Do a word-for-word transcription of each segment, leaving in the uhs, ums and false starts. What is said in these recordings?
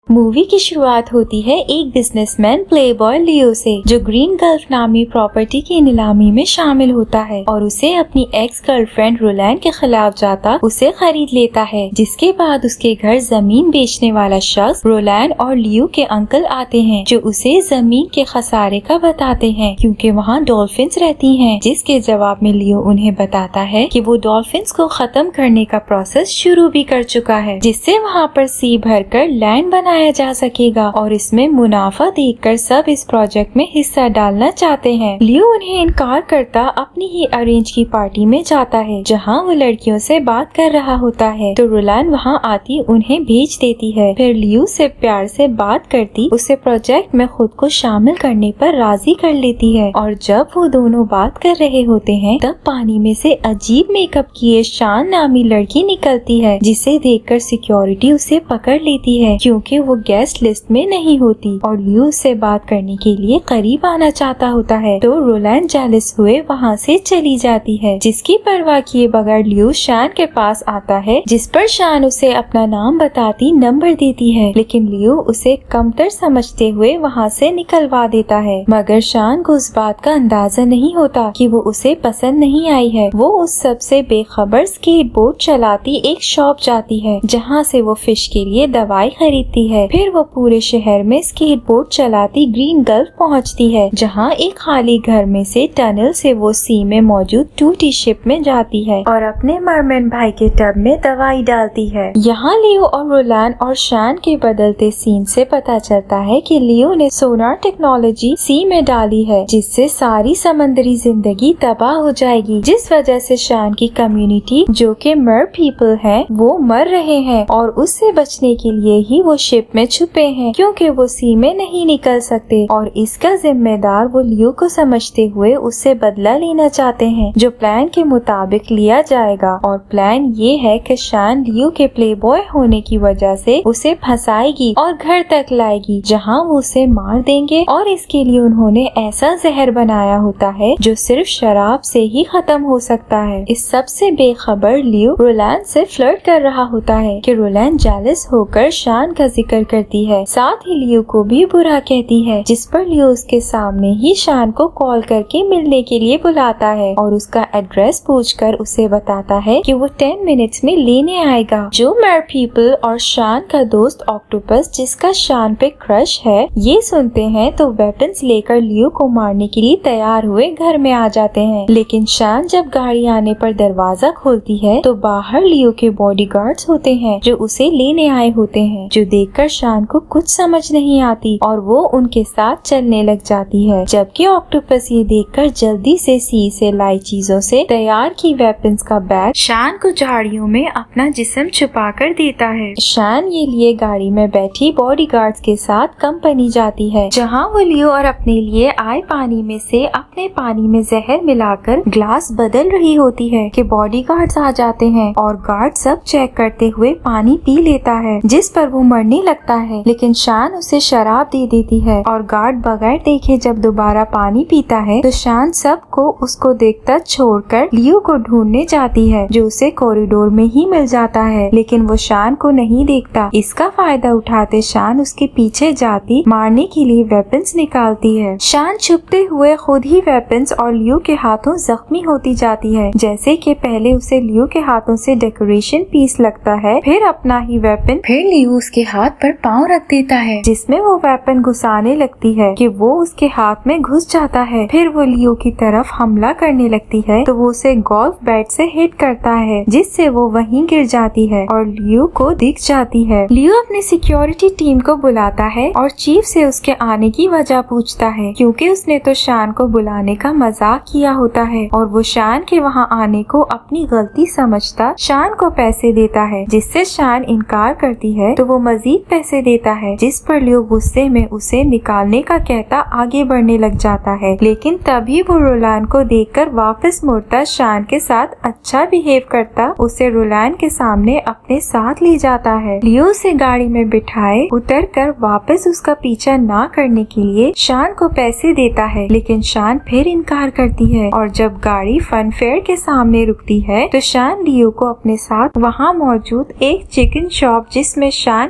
Movie की शुरुआत होती है एक बिजनेसमैन प्लेबॉय लियो से, जो ग्रीन गल्फ नामी प्रॉपर्टी की नीलामी में शामिल होता है और उसे अपनी एक्स गर्लफ्रेंड रोलैंड के खिलाफ जाता उसे खरीद लेता है। जिसके बाद उसके घर जमीन बेचने वाला शख्स रोलैंड और लियो के अंकल आते हैं, जो उसे जमीन के खसारे का बताते हैं क्योंकि वहाँ डॉल्फिन्स रहती हैं। जिसके जवाब में लियो उन्हें बताता है कि वो डॉल्फिन्स को खत्म करने का प्रोसेस शुरू भी कर चुका है, जिससे वहाँ पर सी भरकर लैंड बनाया जा सकेगा और इसमें मुनाफा देखकर सब इस प्रोजेक्ट में हिस्सा डालना चाहते हैं। लियो उन्हें इनकार करता अपनी ही अरेंज की पार्टी में जाता है, जहां वो लड़कियों से बात कर रहा होता है, तो रोलैंड वहां आती उन्हें भेज देती है। फिर लियो से प्यार से बात करती उसे प्रोजेक्ट में खुद को शामिल करने पर राजी कर लेती है। और जब वो दोनों बात कर रहे होते हैं तब पानी में से अजीब मेकअप किए शान नामी लड़की निकलती है, जिसे देखकर सिक्योरिटी उसे पकड़ लेती है क्योंकि वो गेस्ट लिस्ट में नहीं होती और लियो से बात करने के लिए करीब आना चाहता होता है। तो रोलैंड जेलस हुए वहाँ से चली जाती है। जिसकी परवाह किए बगैर लियो शान के पास आता है, जिस पर शान उसे अपना नाम बताती नंबर देती है, लेकिन लियो उसे कमतर समझते हुए वहाँ से निकलवा देता है। मगर शान को उस बात का अंदाजा नहीं होता कि वो उसे पसंद नहीं आई है। वो उस सबसे बेखबर स्केट बोर्ड चलाती एक शॉप जाती है, जहाँ से वो फिश के लिए दवाई खरीदती है। फिर वो पूरे शहर में स्केट बोर्ड चलाती ग्रीन गल्फ पहुंचती है, जहां एक खाली घर में से टनल से वो सी में मौजूद टूटी शिप में जाती है और अपने मरमैन भाई के टब में दवाई डालती है। यहाँ लियो और रोलैंड और शान के बदलते सीन से पता चलता है कि लियो ने सोनार टेक्नोलॉजी सी में डाली है, जिससे सारी समंदरी जिंदगी तबाह हो जाएगी, जिस वजह से शान की कम्युनिटी जो कि मर पीपल है वो मर रहे हैं और उससे बचने के लिए ही वो शिप में छुपे हैं, क्योंकि वो सी में नहीं निकल सकते और इसका जिम्मेदार वो लियो को समझते हुए उससे बदला लेना चाहते हैं, जो प्लान के मुताबिक लिया जाएगा। और प्लान ये है कि शान लियो के प्लेबॉय होने की वजह से उसे फंसाएगी और घर तक लाएगी, जहां वो उसे मार देंगे और इसके लिए उन्होंने ऐसा जहर बनाया होता है जो सिर्फ शराब से ही खत्म हो सकता है। इस सबसे बेखबर लियो रोलैंड से फ्लर्ट कर रहा होता है कि रोलैंड जेलस होकर शान का जिक्र करती है, साथ ही लियो को भी बुरा कहती है, जिस पर लियो उसके सामने ही शान को कॉल करके मिलने के लिए बुलाता है और उसका एड्रेस पूछकर उसे बताता है कि वो टेन मिनट्स में लेने आएगा। जो मर पीपल और शान का दोस्त ऑक्टोपस, जिसका शान पे क्रश है, ये सुनते हैं तो वेपन्स लेकर लियो को मारने के लिए तैयार हुए घर में आ जाते हैं। लेकिन शान जब गाड़ी आने पर दरवाजा खोलती है तो बाहर लियो के बॉडीगार्ड्स होते हैं, जो उसे लेने आए होते हैं, जो देखकर शान को कुछ समझ नहीं आती और वो उनके साथ चलने लग जाती है। जबकि ऑक्टोपस ये देखकर जल्दी से सी से लाई चीजों से तैयार की वेपन्स का बैग शान को झाड़ियों में अपना जिस्म छुपा कर देता है। शान ये लिए गाड़ी में बैठी बॉडीगार्ड्स के साथ कंपनी जाती है, जहाँ वो लियो और अपने लिए आए पानी में से अपने पानी में जहर मिलाकर ग्लास बदल रही होती है कि बॉडीगार्ड्स आ जाते हैं और गार्ड सब चेक करते हुए पानी पी लेता है, जिस पर वो मरने लगता है। लेकिन शान उसे शराब दे देती है और गार्ड बगैर देखे जब दोबारा पानी पीता है तो शान सबको उसको देखता छोड़कर लियो को ढूंढने जाती है, जो उसे कॉरिडोर में ही मिल जाता है। लेकिन वो शान को नहीं देखता। इसका फायदा उठाते शान उसके पीछे जाती मारने के लिए वेपन्स निकालती है। शान छुपते हुए खुद ही वेपन्स और लियो के हाथों जख्मी होती जाती है, जैसे कि पहले उसे लियो के हाथों से डेकोरेशन पीस लगता है, फिर अपना ही वेपन, फिर लियो उसके हाथ पर पाँव रख देता है, जिसमें वो वेपन घुसाने लगती है कि वो उसके हाथ में घुस जाता है। फिर वो लियो की तरफ हमला करने लगती है तो वो उसे गोल्फ बैट से हिट करता है, जिससे वो वहीं गिर जाती है और लियो को दिख जाती है। लियो अपनी सिक्योरिटी टीम को बुलाता है और चीफ से उसके आने की वजह पूछता है, क्योंकि उसने तो शान को बुलाने का मजाक किया होता है और वो शान के वहाँ आने को अपनी गलती समझता शान को पैसे देता है, जिससे शान इनकार करती है तो वो मजीद पैसे देता है, जिस पर लियो गुस्से में उसे निकालने का कहता आगे बढ़ने लग जाता है। लेकिन तभी वो रोलैंड को देखकर वापस मुड़ता शान के साथ अच्छा बिहेव करता उसे रोलैंड के सामने अपने साथ ले जाता है। लियो उसे गाड़ी में बिठाए उतर कर वापस उसका पीछा ना करने के लिए शान को पैसे देता है, लेकिन शान फिर इनकार करती है और जब गाड़ी फन फेयर के सामने रुकती है तो शान लियो को अपने साथ वहाँ मौजूद एक चिकन शॉप जिसमें शान काम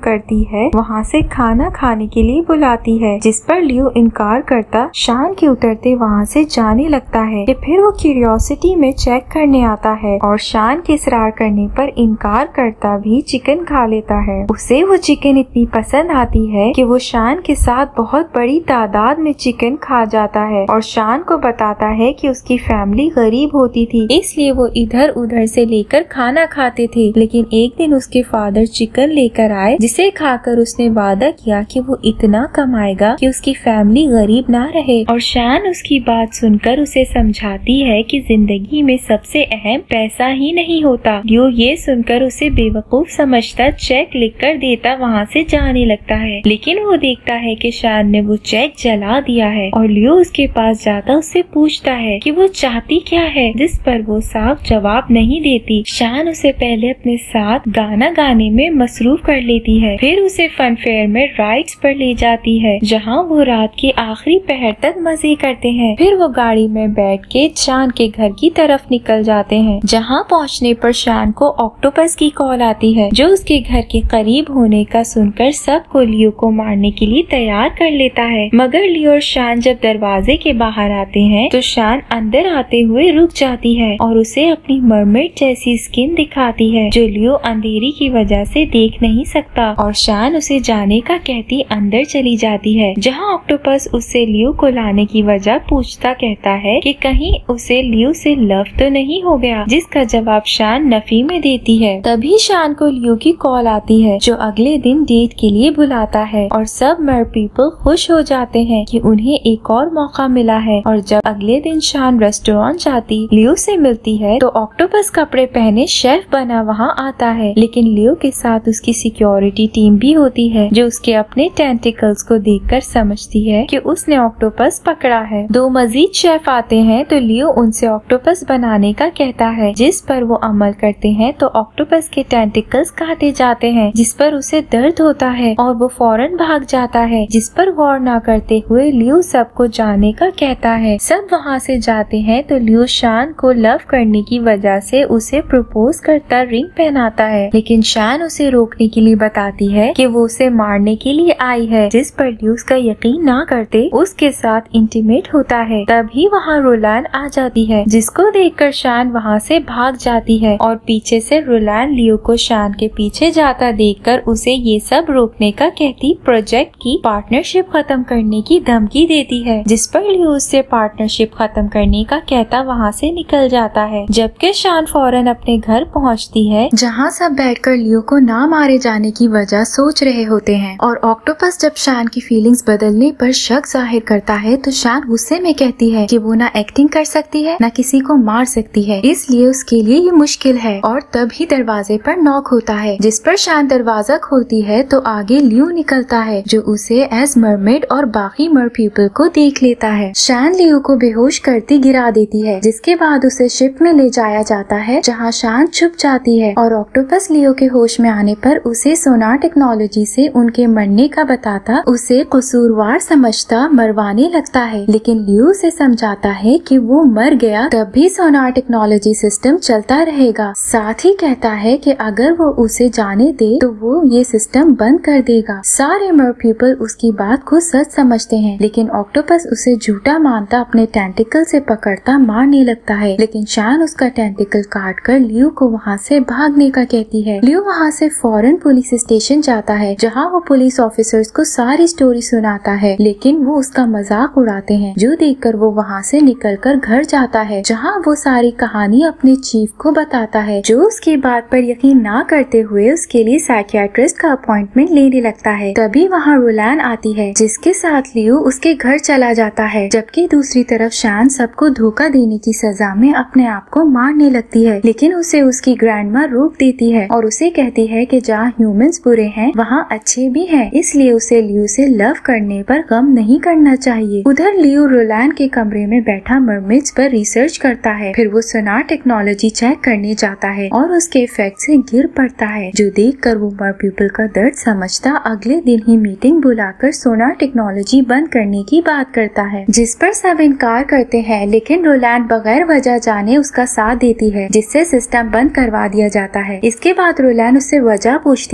करती है वहाँ से खाना खाने के लिए बुलाती है, जिस पर लियो इनकार करता शान के उतरते वहाँ से जाने लगता है कि फिर वो क्यूरियोसिटी में चेक करने आता है और शान के इसरार करने पर इनकार करता भी चिकन खा लेता है। उसे वो चिकन इतनी पसंद आती है कि वो शान के साथ बहुत बड़ी तादाद में चिकन खा जाता है और शान को बताता है कि उसकी फैमिली गरीब होती थी, इसलिए वो इधर उधर से लेकर खाना खाते थे। लेकिन एक दिन उसके फादर चिकन लेकर आए, जिसे खाकर उसने वादा किया कि वो इतना कमाएगा कि उसकी फैमिली गरीब ना रहे। और शान उसकी बात सुनकर उसे समझाती है कि जिंदगी में सबसे अहम पैसा ही नहीं होता। लियो ये सुनकर उसे बेवकूफ समझता चेक लिखकर देता वहाँ से जाने लगता है, लेकिन वो देखता है कि शान ने वो चेक जला दिया है और लियो उसके पास जाता उससे पूछता है कि वो चाहती क्या है, जिस पर वो साफ जवाब नहीं देती। शान उसे पहले अपने साथ गाना गाने में मसरूफ कर लेती है, फिर उसे फन फेयर में राइड्स पर ले जाती है जहाँ वो रात के आखिरी पहर तक मजे करते हैं। फिर वो गाड़ी में बैठ के शान के घर की तरफ निकल जाते हैं, जहाँ पहुँचने पर शान को ऑक्टोपस की कॉल आती है, जो उसके घर के करीब होने का सुनकर सबको लियो को मारने के लिए तैयार कर लेता है। मगर लियो और शान जब दरवाजे के बाहर आते हैं तो शान अंदर आते हुए रुक जाती है और उसे अपनी मरमेड जैसी स्किन दिखाती है, जो लियो अंधेरी की वजह से देख नहीं सकता। और शान उसे जाने का कहती अंदर चली जाती है, जहाँ ऑक्टोपस उससे लियो को लाने की वजह पूछता कहता है कि कहीं उसे लियो से लव तो नहीं हो गया, जिसका जवाब शान नफी में देती है। तभी शान को लियो की कॉल आती है, जो अगले दिन डेट के लिए बुलाता है और सब मर पीपल खुश हो जाते हैं कि उन्हें एक और मौका मिला है। और जब अगले दिन शान रेस्टोरेंट जाती लियो से मिलती है तो ऑक्टोपस कपड़े पहने शेफ बना वहाँ आता है, लेकिन लियो के साथ उसकी सिक्योरिटी टीम भी होती है, जो उसके अपने टेंटिकल्स को देखकर समझती है कि उसने ऑक्टोपस पकड़ा है। दो मजीद शेफ आते हैं तो लियो उनसे ऑक्टोपस बनाने का कहता है, जिस पर वो अमल करते हैं तो ऑक्टोपस के टेंटिकल्स काटे जाते हैं, जिस पर उसे दर्द होता है और वो फौरन भाग जाता है, जिस पर गौर न करते हुए लियो सबको जाने का कहता है। सब वहाँ से जाते हैं तो लियो शान को लव करने की वजह से उसे प्रपोज करता रिंग पहनाता है, लेकिन शान उसे रोकने के लिए बताती है कि वो उसे मारने के लिए आई है, जिस पर लियो उसका यकीन ना करते उसके साथ इंटीमेट होता है। तभी वहाँ रोलैन आ जाती है, जिसको देखकर शान वहाँ से भाग जाती है और पीछे से रोलैन लियो को शान के पीछे जाता देखकर उसे ये सब रोकने का कहती प्रोजेक्ट की पार्टनरशिप खत्म करने की धमकी देती है, जिस पर लियो उससे पार्टनरशिप खत्म करने का कहता वहाँ से निकल जाता है। जबकि शान फौरन अपने घर पहुँचती है, जहाँ सब बैठकर लियो को ना मारे जाने की वजह सोच रहे होते हैं। और ऑक्टोपस जब शान की फीलिंग्स बदलने पर शक जाहिर करता है तो शान गुस्से में कहती है कि वो ना एक्टिंग कर सकती है ना किसी को मार सकती है, इसलिए उसके लिए ये मुश्किल है। और तभी दरवाजे पर नॉक होता है, जिस पर शान दरवाजा खोलती है तो आगे लियो निकलता है, जो उसे एज मरमेड और बाकी मर पीपल को देख लेता है। शान लियो को बेहोश करती गिरा देती है, जिसके बाद उसे शिप में ले जाया जाता है, जहाँ शान छुप जाती है और ऑक्टोपस लियो के होश में आने पर उसे सोनार टेक्नोलॉजी से उनके मरने का बताता उसे कसूरवार समझता मरवाने लगता है, लेकिन लियो उसे समझाता है कि वो मर गया तब भी सोनार टेक्नोलॉजी सिस्टम चलता रहेगा। साथ ही कहता है कि अगर वो उसे जाने दे तो वो ये सिस्टम बंद कर देगा। सारे मर पीपल उसकी बात को सच समझते हैं, लेकिन ऑक्टोपस उसे झूठा मानता अपने टेंटिकल से पकड़ता मारने लगता है, लेकिन शान उसका टेंटिकल काट कर लियो को वहाँ से भागने का कहती है। लियो वहाँ से फौरन पुलिस स्टेशन जाता है, जहाँ वो पुलिस ऑफिसर्स को सारी स्टोरी सुनाता है, लेकिन वो उसका मजाक उड़ाते हैं, जो देखकर वो वहाँ से निकलकर घर जाता है, जहाँ वो सारी कहानी अपने चीफ को बताता है, जो उसकी बात पर यकीन ना करते हुए उसके लिए साइकियाट्रिस्ट का अपॉइंटमेंट लेने लगता है। तभी वहाँ रोलैन आती है, जिसके साथ लियो उसके घर चला जाता है, जबकि दूसरी तरफ शान सबको धोखा देने की सजा में अपने आप को मारने लगती है, लेकिन उसे उसकी ग्रैंडमा रोक देती है और उसे कहती है कि जहाँ ह्यूमंस बुरे हैं वहाँ अच्छे भी हैं, इसलिए उसे लियो से लव करने पर गम नहीं करना चाहिए। उधर लियो रोलैन के कमरे में बैठा मरमेड्स पर रिसर्च करता है, फिर वो सोनार टेक्नोलॉजी चेक करने जाता है और उसके इफेक्ट से गिर पड़ता है, जो देखकर वो मर पीपल का दर्द समझता अगले दिन ही मीटिंग बुलाकर सोनार टेक्नोलॉजी बंद करने की बात करता है, जिस पर सब इनकार करते हैं, लेकिन रोलैन बगैर वजह जाने उसका साथ देती है, जिससे सिस्टम बंद करवा दिया जाता है। इसके बाद रोलैन उससे वजह पूछती है तो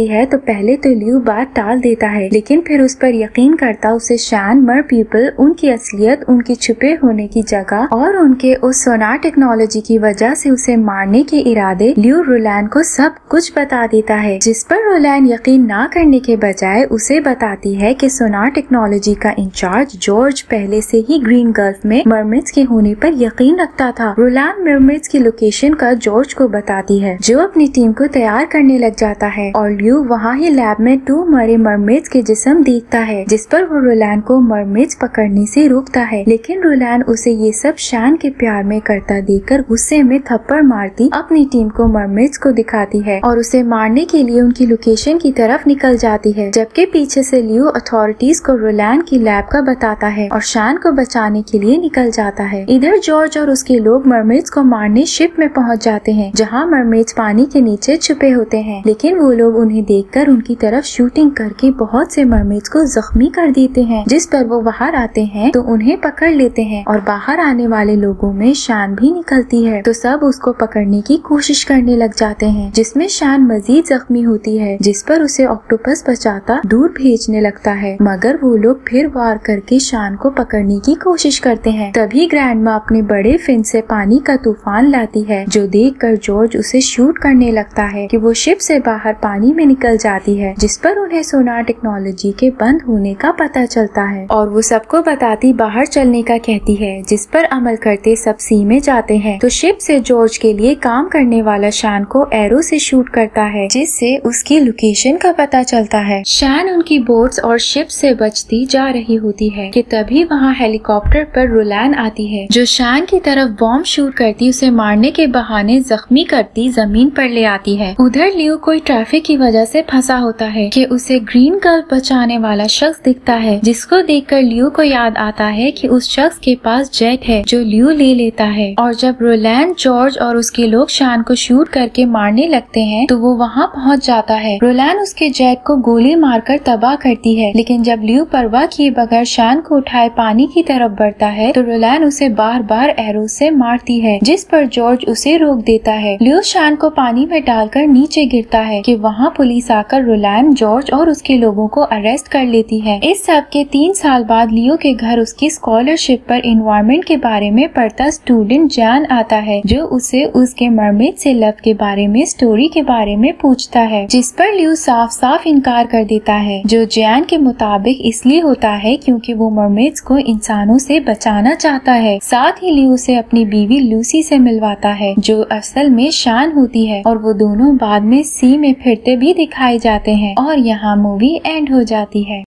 पहले तो लियो बात टाल देता है, लेकिन फिर उस पर यकीन करता उसे शैन, मर पीपल, उनकी असलियत, उनके छुपे होने की जगह और उनके उस सोनार टेक्नोलॉजी की वजह से उसे मारने के इरादे लियो रोलैंड को सब कुछ बता देता है, जिस पर रोलैंड यकीन ना करने के बजाय उसे बताती है कि सोनार टेक्नोलॉजी का इंचार्ज जॉर्ज पहले से ही ग्रीन गल्फ में मरमेड्स के होने पर यकीन रखता था। रोलैंड मरमेड्स की लोकेशन का जॉर्ज को बताती है, जो अपनी टीम को तैयार करने लग जाता है और लियो वहाँ ही लैब में टू मरे मरमेड्स के जिस्म देखता है, जिस पर वो रोलैंड को मरमेड्स पकड़ने से रोकता है, लेकिन रोलैंड उसे ये सब शैन के प्यार में करता देखकर गुस्से में थप्पड़ मारती अपनी टीम को मरमेड्स को दिखाती है और उसे मारने के लिए उनकी लोकेशन की तरफ निकल जाती है, जबकि पीछे से लियो अथॉरिटीज को रोलैंड की लैब का बताता है और शैन को बचाने के लिए निकल जाता है। इधर जॉर्ज और उसके लोग मरमेड्स को मारने शिप में पहुंच जाते हैं, जहां मरमेड्स पानी के नीचे छुपे होते हैं, लेकिन वो लोग उन्हें देखकर उनकी तरफ शूटिंग करके बहुत से मरमेड्स को जख्मी कर देते हैं, जिस पर वो बाहर आते हैं तो उन्हें पकड़ लेते हैं और बाहर आने वाले लोगों में शैन भी निकलती है, तो सब उसको पकड़ने की कोशिश करने लग जाते हैं, जिसमें शैन मजीद जख्मी होती है, जिस पर उसे ऑक्टोपस बचाता दूर भेजने लगता है, मगर वो लोग फिर वार करके शैन को पकड़ने की कोशिश करते हैं। तभी ग्रैंडमा अपने बड़े फिन से पानी का तूफान लाती है, जो देखकर जॉर्ज उसे शूट करने लगता है कि वो शिप से बाहर पानी में निकल जाती है, जिस पर उन्हें सोनार टेक्नोलॉजी के बंद होने का पता चलता है और वो सबको बताती बाहर चलने का कहती है, जिस पर अमल करते सब सी में जाते हैं। तो शिप से जॉर्ज के लिए काम करने वाला शैन को एरो से शूट करता है, जिससे उसकी लोकेशन का पता चलता है। शैन उनकी बोट्स और शिप से बचती जा रही होती है कि तभी वहाँ हेलीकॉप्टर पर रोलैंड आती है, जो शैन की तरफ बॉम्ब शूट करती उसे मारने के बहाने जख्मी करती जमीन पर ले आती है। उधर लियो कोई ट्रैफिक की वजह से फंसा होता है कि उसे ग्रीन गल्फ बचाने वाला शख्स दिखता है, जिसको देखकर लियो को याद आता है कि उस शख्स के पास जेट है, जो लियो ले लेता है। और जब रोलैंड, जॉर्ज और उसके लोग शैन को शूट करके मारने लगते हैं तो वो वहाँ पहुँच जाता है। रोलैंड उसके जेट को गोली मारकर तबाह करती है, लेकिन जब लियो परवाह किए बगैर शैन को उठाए पानी की तरफ बढ़ता है तो रोलैंड उसे बार बार एरो से मारती है, जिस पर जॉर्ज उसे रोक देता है। लियो शैन को पानी में डालकर नीचे गिरता है कि वहाँ पुलिस आकर रोलैंड, जॉर्ज और उसके लोगों को अरेस्ट कर लेती है। इस सब के तीन साल बाद लियो के घर उसकी स्कॉलरशिप पर एनवायरनमेंट के बारे में पढ़ता स्टूडेंट जैन आता है, जो उसे उसके मरमेड से लव के बारे में स्टोरी के बारे में पूछता है, जिस पर लियो साफ साफ इनकार कर देता है, जो जैन के मुताबिक इसलिए होता है क्योंकि वो मरमेड्स को इंसानों से बचाना चाहता है। साथ ही लियो से अपनी बीवी लूसी से मिलवाता है, जो असल में शैन होती है, और वो दोनों बाद में सी में फिरते भी दिखाए जाते हैं और यहाँ मूवी एंड हो जाती है।